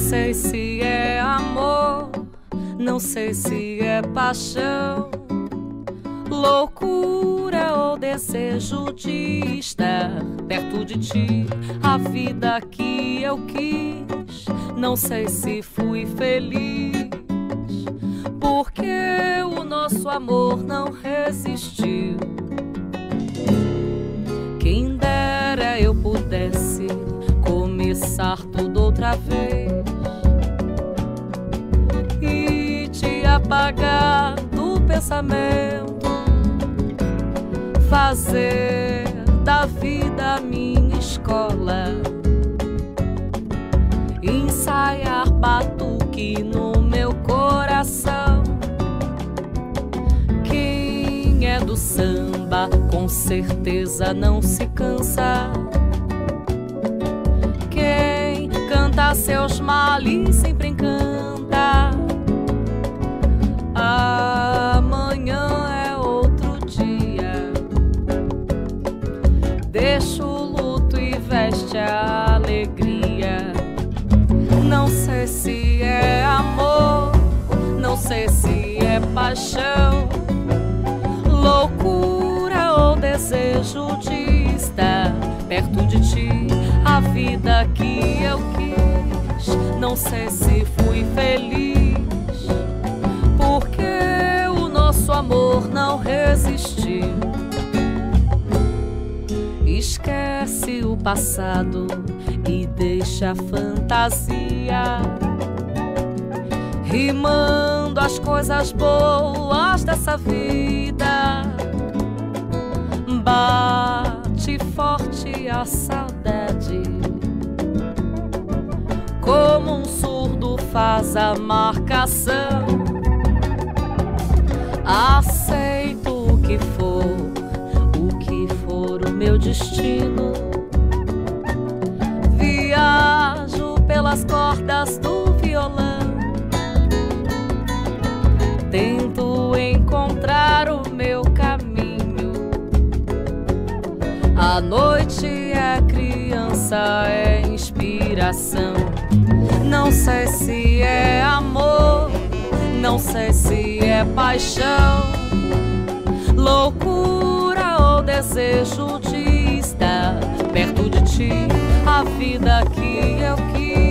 sei se é amor, não sei se é paixão, loucura ou desejo de estar perto de ti. A vida que eu quis, não sei se fui feliz, porque o nosso amor não resistiu. Quem dera eu pudesse começar tudo outra vez e te apagar do pensamento, fazer da vida a minha escola, ensaiar batuque no meu coração. Quem é do samba com certeza não se cansa, quem canta seus males sempre encanta. Amanhã é outro dia, deixa o luto e veste a alegria. Não sei se é amor, não sei se é paixão, loucura ou desejo de estar perto de ti. A vida que eu quis, não sei se fui feliz, porque o nosso amor não resistiu. Esquece o passado e deixa a fantasia, rimando as coisas boas dessa vida. Bate forte a saudade, como um surdo faz a marcação. Aceito o que for o meu destino. Viajo pelas cordas do violão, tento encontrar o meu caminho. A noite é criança, é inspiração. Não sei se é amor, não sei se é paixão, loucura ou desejo de estar perto de ti. A vida que eu quis,